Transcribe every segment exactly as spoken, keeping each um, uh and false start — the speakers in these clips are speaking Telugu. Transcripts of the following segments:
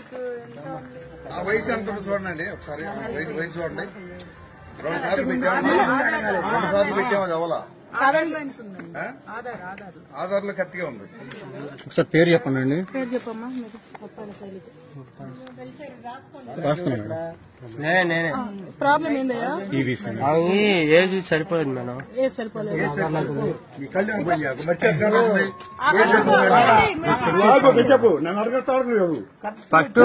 ఆ వయసు ఎంత ఉందో చూడండి ఒకసారి వయసు వయసు చూడండి. రెండు సార్లు పెట్టాము రెండు సార్లు పెట్టాము అది అవలా ఆధార్ లో కరెక్ట్ గా ఉంది. ఒకసారి పేరు చెప్పండి. పేరు చెప్పమ్మా. ప్రాబ్లం ఏందయ్యా? ఏజ్ సరిపోలేదు మేడం. ఏ సరిపోలేదు. చెప్పు నన్ను అడగతాడు ఫస్ట్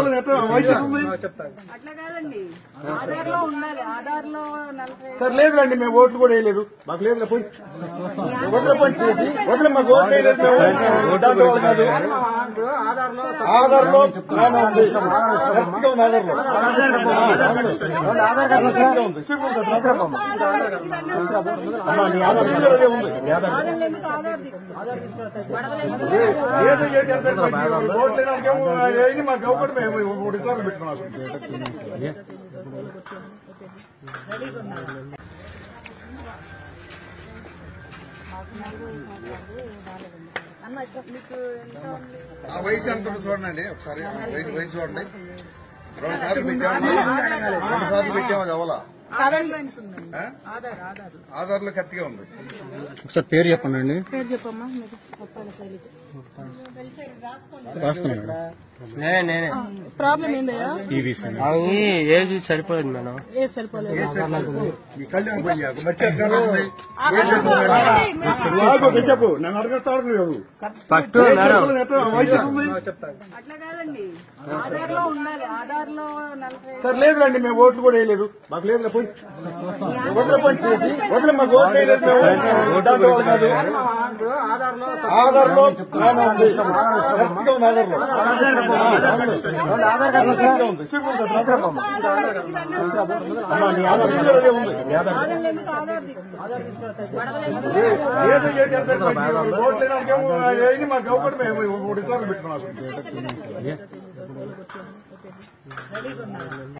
అట్లా కాదండి, ఆధార్ లో ఉండాలి. ఆధార్ లో సార్ లేదు రండి, మేము ఓట్లు కూడా వేయలేదు. మాకు లేదు పోయి వదిలే పోయి వదిలే మాకు ఓట్లు వేయలేదు. మేము దాంట్లో కాదు. ఆధార్ లో ఓట్లు మాకు ఒకటి మేము మూడు సార్లు పెట్టుకున్నాం. ఆ వయసు ఎంత ఉందో చూడండి ఒకసారి వయసు వయసు చూడండి. రెండు సార్లు పెట్టాము రెండు సార్లు పెట్టాము అది అవలా ఆధార్ లో కరెక్ట్ గా ఉంది. ఒకసారి పేరు చెప్పండి. పేరు చెప్పమ్మా. ప్రాబ్లం ఏందయ్యా? ఏజ్ సరిపోలేదు మేడం. ఏ సరిపోలేదు. చెప్పు నన్ను అడగతాడు ఫస్ట్ అట్లా కాదండి, ఆధార్ లో ఉండాలి. ఆధార్ లో సార్ లేదు రండి, మేము ఓట్లు కూడా వేయలేదు. మాకు లేదు పోయి వదిలే పోయి వదిలే మాకు ఓట్లు వేయలేదు. మేము దాంట్లో కాదు. ఆధార్ లో ఓట్లు మాకు ఒకటి మేము మూడు సార్లు పెట్టుకున్నాం.